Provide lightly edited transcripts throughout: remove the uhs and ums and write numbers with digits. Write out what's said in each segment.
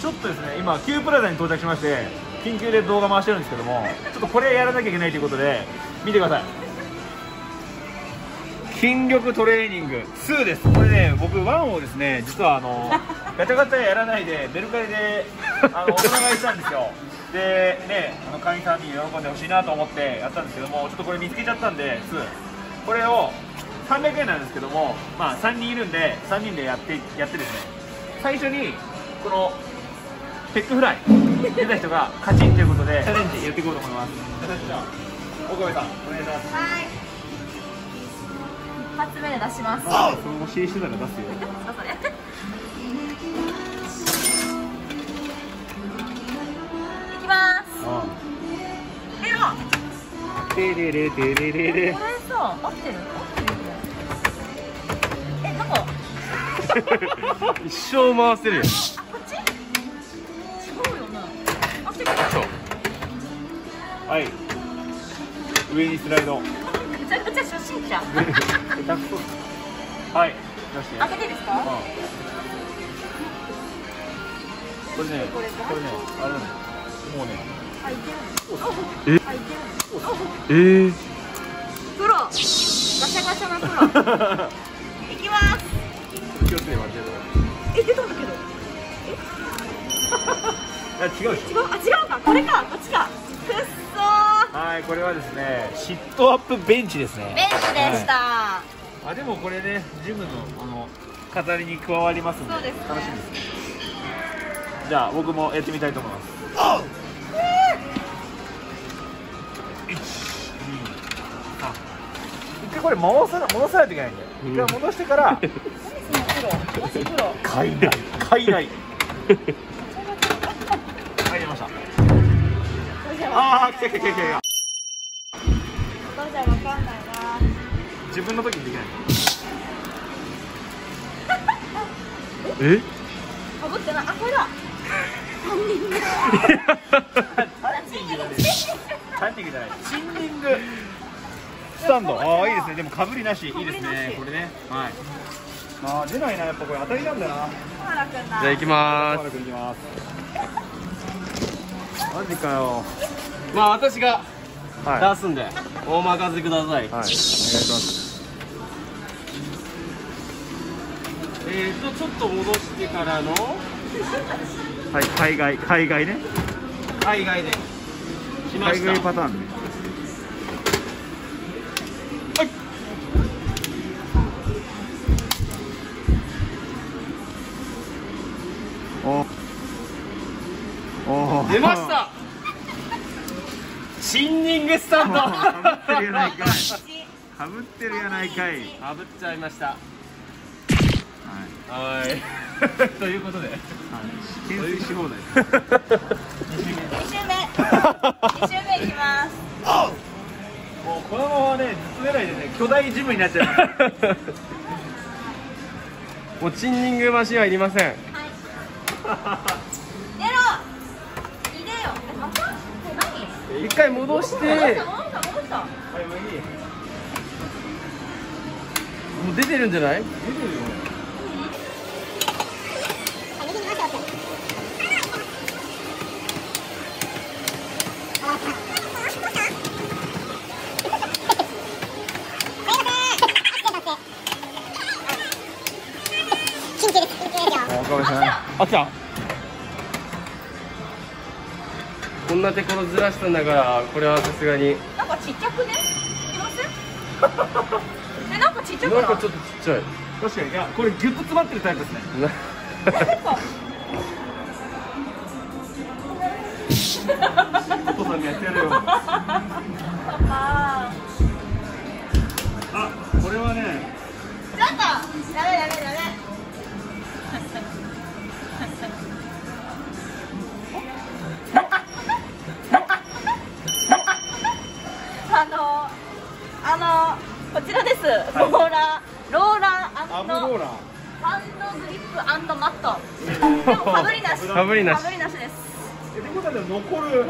ちょっとですね、今 Q プラザに到着しまして、緊急で動画回してるんですけども、ちょっとこれやらなきゃいけないということで見てください。筋力トレーニング2です。これね、僕1をですね、実はガチャガチャやらないでメルカリで大人買いしたんですよ。でね、会員さんに喜んでほしいなと思ってやったんですけども、ちょっとこれ見つけちゃったんで2、これを300円なんですけども、まあ3人いるんで3人でやってですね、最初にこのペックフライ出た人が勝ちということでチャレンジやっていこうと思います。じゃあ岡部さんお願いします。 はい、一発目で出します。 ああ、そのまま指令してたら出すよ。 それいきます。 テレレテレレレ。 これさ、合ってる？どこ？ 一生回せるよ。 こっち？違うよな。合ってる。 はい。上にスライド。 めちゃくちゃ初心者。 はい。出して。 開けていいですか？ これね、あれね、もうね。 あ、いける。 え？ あ、いける。プロ。ガシャガシャのプロ。いきます。 気をつけて待ってる。 出たんだけど。 違うでしょ。 違うか。これか。こっちか。くっそー。 はい、これはですね、シットアップベンチですね。 ベンチでした。 あ、でもこれね、ジムの飾りに加わりますんで、 そうですね、 楽しみですね。じゃあ僕もやってみたいと思います。1、2、3。一回これ戻さないといけないんで、一回戻してから。海外。はい、出ました。ああ、来た。 どうじゃわかんないな。 自分の時にできない。 え？ かぶってない。あ、これだ。タンニングじゃない。 チンニングスタンド。ああ、いいですね。でもかぶりなし、いいですね。これね。はい。ああ、出ないな。やっぱこれ当たりなんだな。 じゃじゃあ行きま行きます。マジかよ。 す。まあ私がはい。 出すんで、お任せください。 はい。お願いします。 ちょっと戻してからのはい、海外ね。 海外で来ま海した。 外パターンね。はい。お。 出ました。チンニングスタンド。 かぶってるやないかい。かぶってるやないかい。 かぶっちゃいました。 はい。 はい。ということで。 懸垂し放題。 2周目いきます。 もうこのままね、ずっと出ないでね、巨大ジムになっちゃう。 もうチンニングマシンはいりません。 はい。出ろ。入れよ。また？何？ 一回戻して。 戻した。 はい、もういい。 もう出てるんじゃない？ 出てるよ。あ、来た。 こんなところずらしたんだから、これはさすがに。 なんかちっちゃくね？いません？なんかちっちゃくない？ なんかちょっとちっちゃい。 確かに、いや、これギュッと詰まってるタイプですね。お父さんにやってやるよ。あ、これはね。 ちょっとダメ。こちらです。ローラーアブローラー。 ハンドグリップ&マット。でもかぶりなし。 かぶりなし。 です。 ってことは残すの。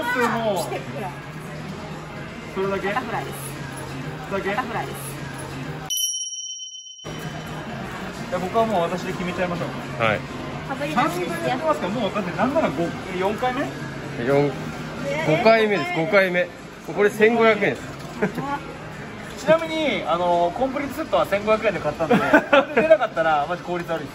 それだけ。 バタフライです。 だけ。 バタフライです。 僕はもう私で決めちゃいましょう。 はい。 かぶり 3 なし人ですよ。 やってますから、もうだってなんなら4回目。 5回目です。5回目。これ1500円です。 ちなみにコンプリートセットは1500円で買ったんで、これで出なかったらマジ効率悪いです。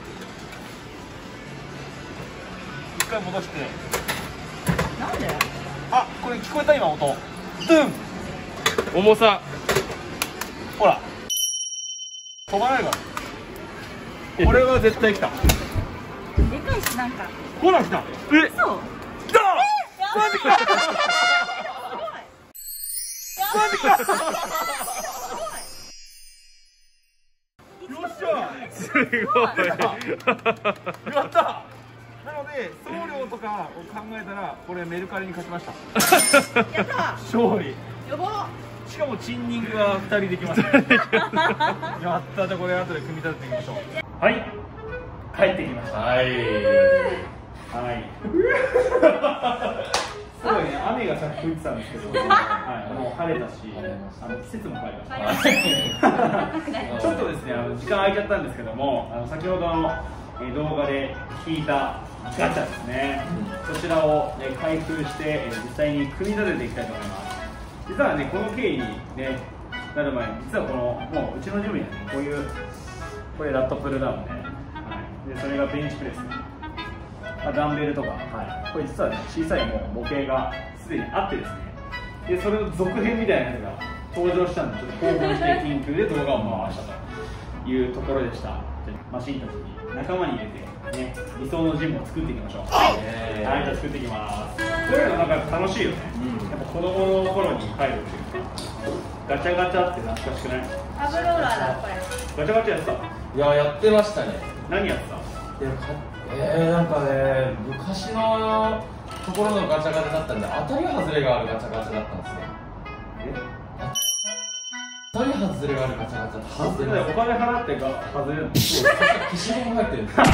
一回戻して。 なんで？ あ、これ聞こえた今音。ドゥン。 重さ。 ほら。飛ばないから。これは絶対来た。 でかいしなんか。 ほら来た。え。 そう。 来た。マジか。マジか。よっしゃ。 すごい。 やった。なので送料とかを考えたらこれメルカリに勝ちました。 やった。 勝利。 やば。 しかもチンニングが2人できました。やった。じゃあこれ後で組み立てていきましょう。はい。帰ってきました。 はい。 はい。すごいね、雨がさっき降ってたんですけど、はい、もう晴れたし、季節も変わりました。ちょっとですね、時間空いちゃったんですけども、先ほど動画で引いたガチャですね。そちらを開封して実際に組み立てていきたいと思います。実はね、この経緯にねなる前に、実はこのもううちのジムにはね、これラットプルダウンで、はい、でそれがベンチプレス。ダンベルとか、はい、これ実はね、小さいもう模型がすでにあってですね、でそれの続編みたいなやつが登場したんで、ちょっと興奮して緊急で動画を回したというところでした。マシンたちに仲間に入れて、ね、理想のジムを作っていきましょう。はい、じゃあ作っていきます。こういうのなんか楽しいよね。やっぱ子供の頃に帰るっていうか、ガチャガチャって懐かしくない？ アブローラーだこれ。 ガチャガチャやってた？ いや、やってましたね。 何やってた？ なんかね、昔のところのガチャガチャだったんで、当たり外れがあるガチャガチャだったんですね。当たり外れがあるガチャガチャって外れない。 お金払って外れるの？ そう、消しゴム入ってるんですよ。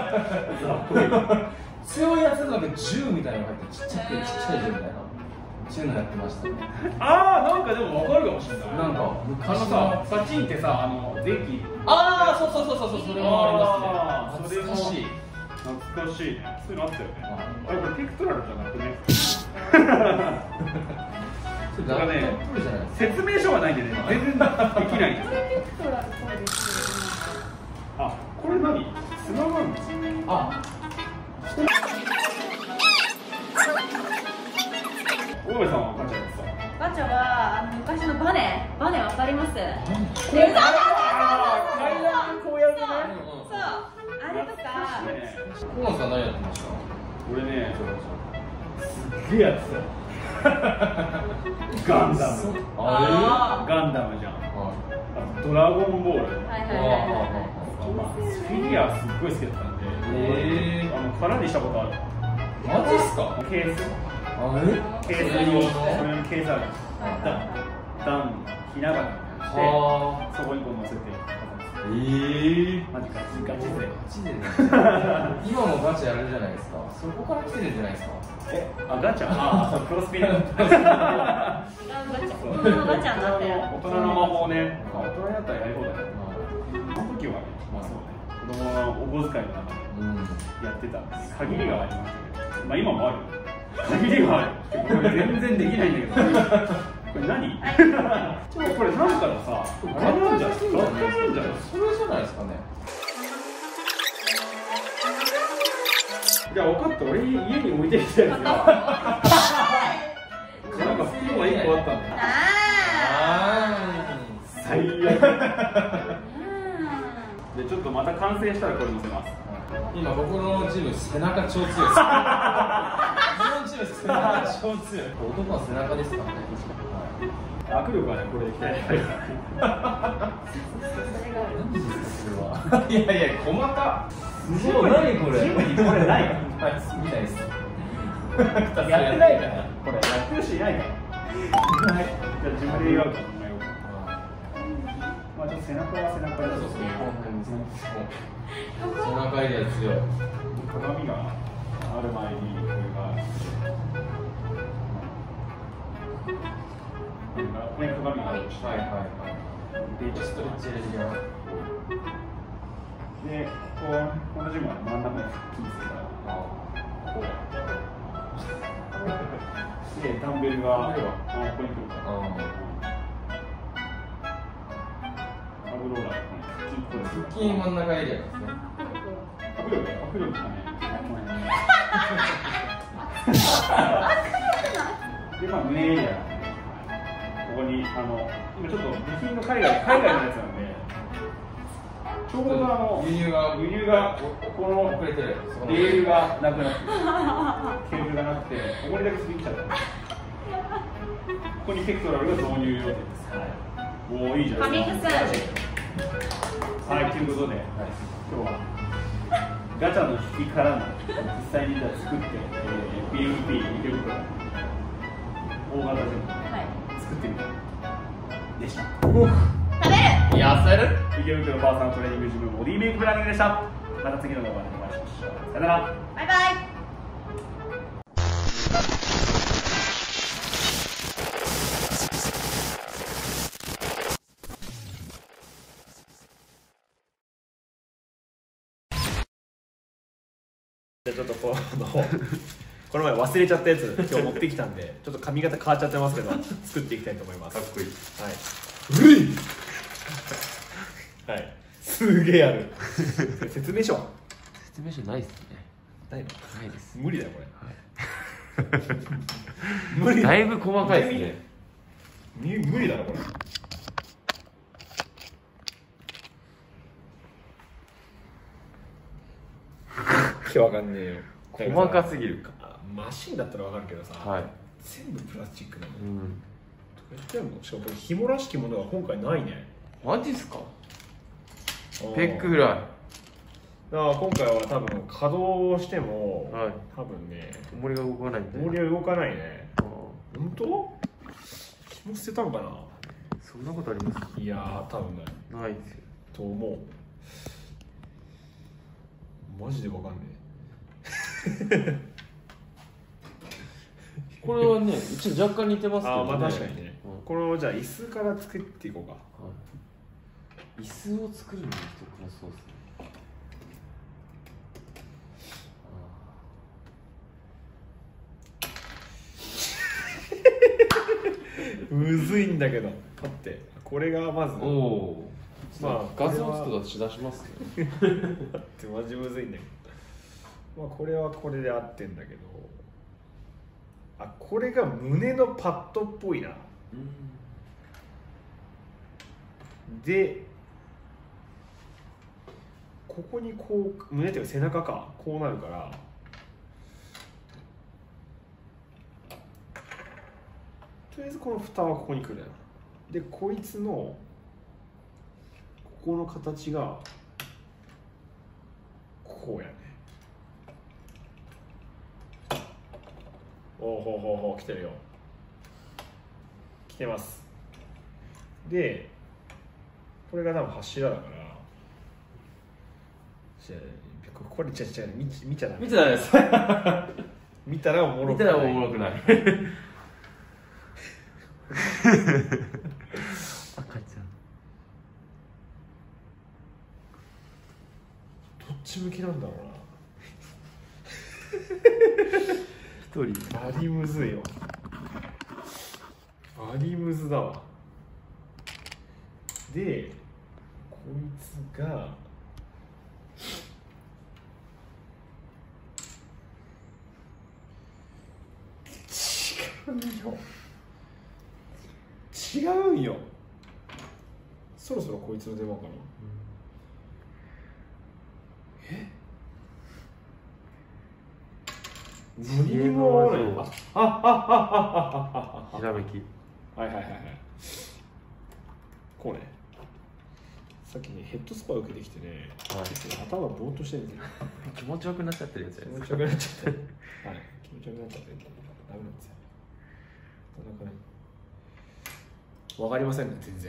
強いやつなんか銃みたいなのが入って、ちっちゃい銃みたいな。そういうのやってましたね。 ああ、なんかでも分かるかもしれない。 なんか昔さ、サチンってさ、電気。 ああ、そう、それもありますね。懐かしい。 懐かしいね。そういうのあったよね。あれこれピクトラルじゃなくてね。それね、説明書がないんでね、全然できないんですよ。あ、これ何？つながるんですか？あ。大部さんはガチャですか？ ガチャは昔のバネわかります？ こうやるね。 そう、あれとか。 河野さん何やってました？ 俺ね、すっげえやってた。ガンダム。ガンダムじゃん。ドラゴンボール。フィギュアすっごい好きだったんで、空にしたことある。 マジっすか？ ケース。ケースにそれのケースある。ダンひながらしてそこにこう乗せて。マジガチで。 今もガチャやるじゃないですか。そこから来てるんじゃないですか。 ガチャ。あ、クロスピン。大人のガチャになってる。 大人の魔法ね。大人だったらやり放題。その時はね、まあそうね。子供のお小遣いの中でやってた限りがありましたけど、まあ今もある。限りがある。これ全然できないんだけど。これ何？これなんかのさ、あれなんじゃない？それじゃないですかね。じゃあ分かった、俺家に置いてきたやつがなんか袋が1個あったんだよ。最悪。でちょっとまた完成したらこれ乗せます。 今僕のチーム背中超強いです。僕のチーム背中超強い。男は背中ですからね。 握力はね、これできたい。 いやいや、細か。 そう、何これ。ジムにこれない。 みたいです。 やってないから。これやってる人いないから。はい。じゃあ自分で言おうと思いようか。まあちょっと背中は背中で。そうそう。 背中いいやつ強い。 鏡がある前にこれが。ここに鏡があるし。はいはいはい。でストレッチ入れてきます。 で、こう同じもの真ん中にキーするから、こう。で、ダンベルがここに来るから。アブローラー、 腹筋真ん中エリアですね。 握力だね。で、まあ、胸エリア。ここに、今ちょっと部品の海外のやつなんで。ちょうど輸入がこの遅れてる。 レールがなくなって、ケーブルがなくて、ここにだけスピン来ちゃった。ここにペクトラルが導入予定です。もういいじゃないですか。はい、ということで、今日はガチャの引きからの実際に作って、PMP 池袋大型で作ってみたでした。 食べる。 いや、される池袋パーソナルトレーニングジムボディメイクプランニングでした。また次の動画でお会いしましょう。さよなら。 バイバイ。 じゃあちょっとこの前忘れちゃったやつ今日持ってきたんでちょっと髪型変わっちゃってますけど作っていきたいと思います。 かっこいい。 はい。はい。すげえある。説明書は？ 説明書ないですね。 ないの？ ないです。 無理だよこれ。はい、 無理。だいぶ細かいですね。 無理だろこれ。わかんねえよ。 細かすぎるか。 マシンだったらわかるけどさ、はい、全部プラスチックなの。どうやってやるの？しかもこれ紐らしきものが今回ないね。 マジっすか？ペックぐらい。 だから今回は多分稼働しても、はい、多分ね、 重りが動かないんで。 重りは動かないね。本当？紐捨てたのかな？ そんなことあります？ いやー多分ないですよ。 と思う。マジでわかんねえ。 これはね、うち若干似てますけどね。 あ、まあ確かにね。これをじゃあ椅子から作っていこうか。はい、 椅子を作るのに一苦労そうですね。むずいんだけど。待って、これがまず。おお。 まあ画像とか出しますね。 だってマジむずいんだけど。まあこれはこれで合ってんだけど。あ、これが胸のパッドっぽいな。で、ここにこう胸っていうか背中かこうなるから。とりあえずこの蓋はここに来るな。で、こいつのここの形がこうやね。おおほうほうほう、来てるよ。来てます。で、これが多分柱だから。これ違う見ちゃダメ。 見ちゃダメです。 見たらおもろくない。 見たらおもろくない。赤ちゃん。 どっち向きなんだろうな。 一人。 バリムズいよ。バリムズだわ。で、こいつが。違うんよ。そろそろこいつの出番かな。何も合わない。 ひらめき。 はいはいはいはい。こうね。さっきねヘッドスパ受けてきてね、はい、頭ぼーっとしてるんですよ。 気持ちよくなっちゃってるやつです。 気持ちよくなっちゃって。はい。気持ちよくなっちゃってダメなんですよ。なかなかね。わかりませんね、全然。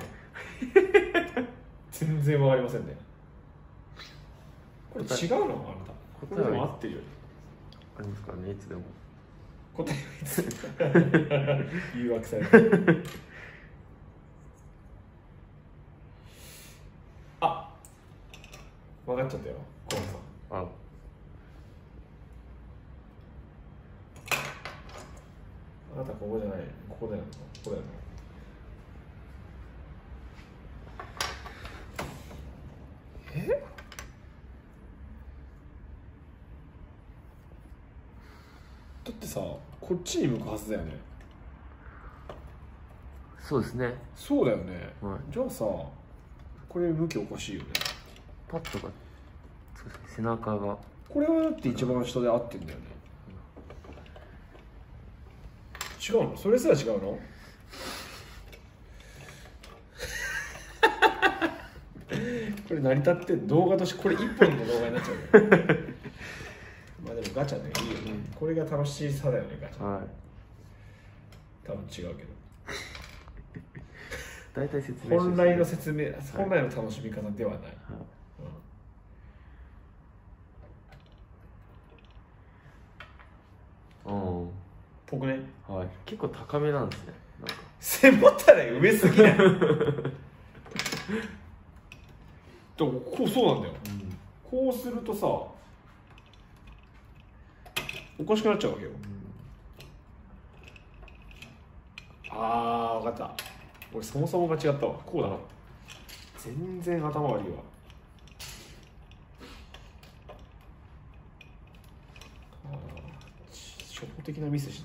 全然わかりませんね。これ違うのあなた。これでも合ってるよ。 ありますからね、いつでも。 答えはいつでも。誘惑される。あ、 分かっちゃったよ河野さん。 あ、 あなたここじゃない、ここだよ、ここだよ。だってさ、こっちに向くはずだよね。 そうですね。 そうだよね、 はい、 じゃあさ、これ向きおかしいよね。 パッドが、そうですね、背中がこれはだって一番下で合ってんだよね。違うの？それすら違うの？これ成り立って動画としてこれ一本の動画になっちゃうよ。まあでもガチャね、いいよね。これが楽しさだよね、ガチャ。 はい。 多分違うけど。 大体説明。 本来の説明、本来の楽しみ方ではない。 うん。 ぽくね。 はい。結構高めなんですね。なんか。 背もたれ上すぎない。こうそうなんだよ、こうするとさおかしくなっちゃうわけよ、あー分かった、俺そもそもが違ったわ、こうだな、全然頭悪いわ。初歩的なミスした。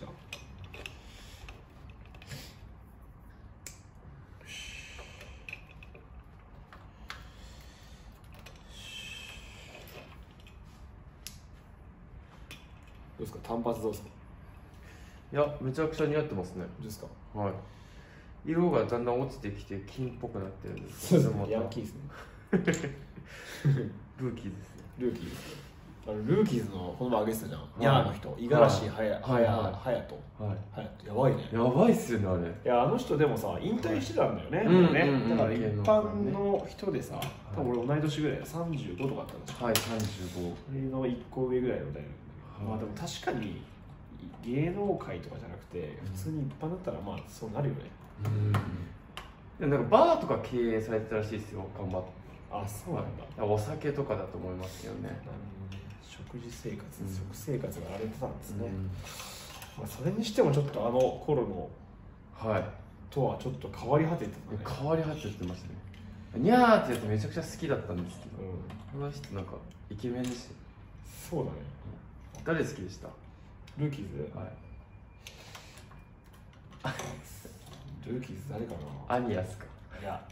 どうですか、単発どうですか。 いや、めちゃくちゃ似合ってますね。 どうですか。 はい。色がだんだん落ちてきて金っぽくなってるんです。 そうですね。ヤンキーですね。 ルーキーですね。 ルーキーですね。ルーキーズのこの前あげてたじゃん。ニャーの人、五十嵐隼人。やばいね。 やばいっすよね、あれ。 いや、あの人でもさ、引退してたんだよね。もうね。だから一般の人でさ、多分俺同い年ぐらい、35とかあったんですよ。 はい、35。 それの1個上ぐらいの代。まあでも確かに芸能界とかじゃなくて、普通に一般だったらまあそうなるよね。 でもなんかバーとか経営されてたらしいですよ、頑張って。 あ、そうなんだ。 お酒とかだと思いますよね。 なるほどね。食事生活、食生活が荒れてたんですね。まあそれにしてもちょっとあの頃のとはちょっと変わり果ててたね。 変わり果ててましたね。ニャーってやつめちゃくちゃ好きだったんですけど、この人なんかイケメンでしたよ。 そうだね。 誰好きでした？ ルーキーズ。 はい。 ルーキーズ誰かな。 アニアスか。 いや。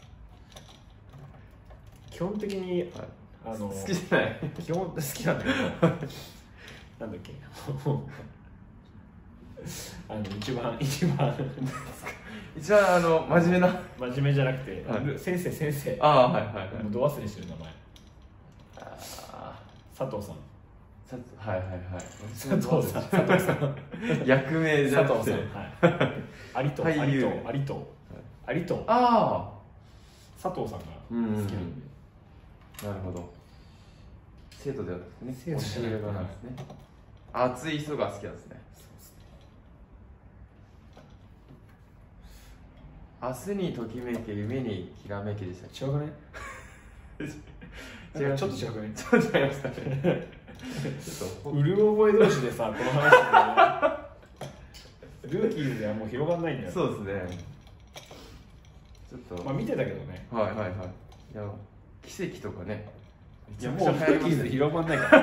基本的に、 好きじゃない。 基本好きなんだけど。なんだっけ。一番。 一番真面目な。 真面目じゃなくて、先生。 ああ、はいはいはい。 もうど忘れしてる名前。佐藤さん。 はいはいはい。 佐藤さん。 役名じゃなくて。 アリト。 ああ。 佐藤さんが好きなんで。 なるほど。生徒ではなくてね。 教え子なんですね。熱い人が好きなんですね。明日にときめけ、夢にきらめきでした。 違うかね。ちょっと違うかね。 ちょっと違いましたね。 うる覚え同士でさ、この話ルーキーズではもう広がんないんだよ。 そうですね。ちょっとまあ見てたけどね。 はいはいはい。いや、奇跡とかね。 いやもうルーキーズで広まんないから。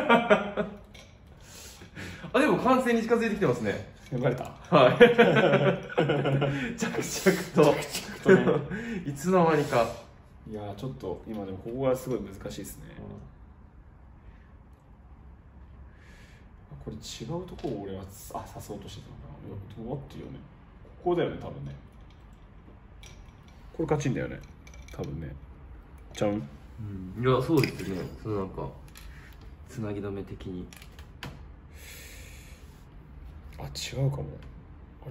あ、でも完成に近づいてきてますね。 呼ばれた。 はい。着々とね。いつの間にか。 いやちょっと今でもここがすごい難しいですね。これ違うとこを俺は刺そうとしてたのかな。どうなってるよね。ここだよね多分ね。これカチンだよね多分ね。ちゃう？ いやそうですね。そのなんかつなぎ止め的に。 あ、違うかも。あれ？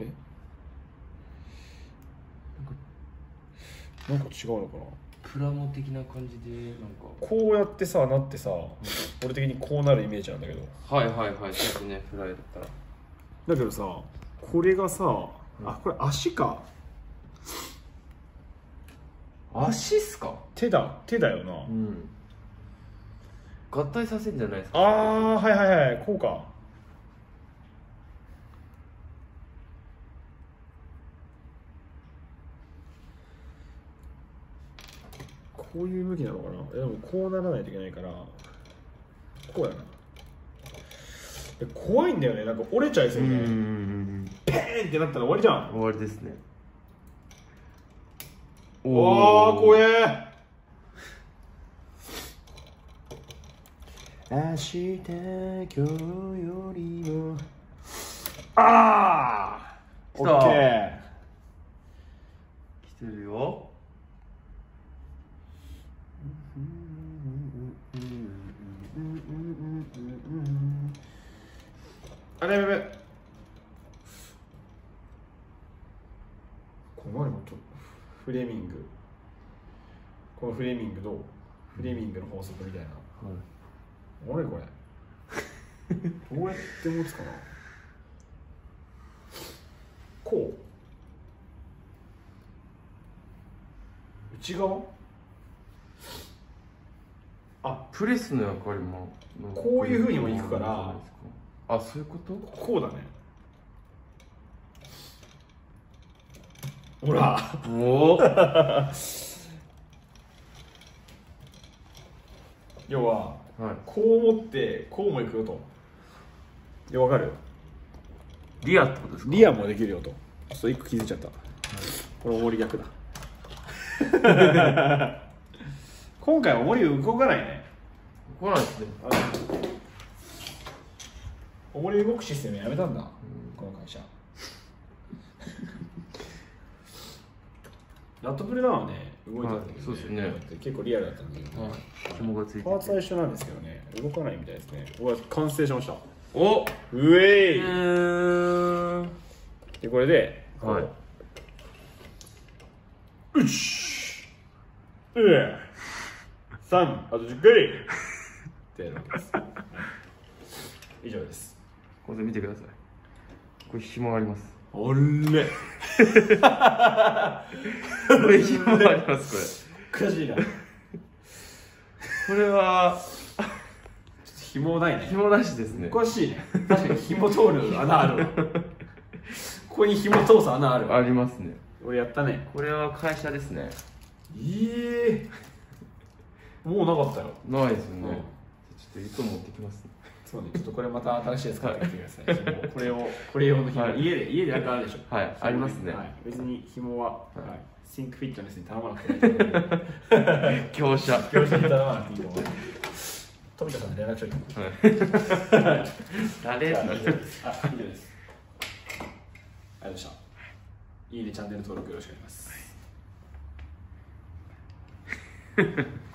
なんか違うのかな。 プラモ的な感じでなんかこうやってさなってさ、俺的にこうなるイメージなんだけど。 はいはいはい、そうですね、フライだったら。 だけどさ、これがさ、あ、これ足か。 足っすか？ 手だよな。 合体させるんじゃないですか。 ああはいはいはい、こうか。こういう向きなのかな。でもこうならないといけないからこうやな。怖いんだよね、なんか折れちゃいそうね。ペーンってなったら終わりじゃん。 終わりですね。 おー、怖え。 明日今日よりもああ来た。 オッケー。 来てるよ。 あれやべやべ、この前もちょっとフレーミング、このフレーミングとフレーミングの法則みたいな、あれこれどうやって持つかな。こう内側、あ、 プレスの役割もこういうふうにもいくから、 あ、そういうこと？ こうだね。ほらおお要は、 はい、 こう持ってこうもいくよと。で、わかる？ リアってことですか？ リアもできるよと。そう、一個気づいちゃった、これ重り逆だ今回重り動かないね。 来ないですね。 重り動くシステムやめたんだ、この会社ラットプルダウンはね、動いてたんだけど、 そうですね。 結構リアルだったんだけど、 紐がついててパーツは一緒なんですけどね、動かないみたいですね。うわ、完成しました。 おうえい、で、これで、 はい、 うし3、あと10回ってやるわけです。以上です。 これ見てください。これ紐あります。 おれこれ紐あります。 おかしいな。 これは紐ないね。 紐なしですね。 おかしいね。確かに紐通る穴あるわ。ここに紐通す穴あるわ。 ありますね。 俺やったね。 これは会社ですね。 もうなかったよ。 ないですよね。ちょっと糸持ってきますね。 そうね、ちょっとこれまた新しいやつ買ってきてください。これ用の紐、 はい、 家でなんかあるでしょ。 はい、ありますね。 はい、別に紐は、シンクフィットネスに頼まなくていい。 業者に頼まなくていいと思う。富田さんで連絡しといて。 誰？ 以上です。あ、以上です。ありがとうございました。いいね、チャンネル登録よろしくお願いします。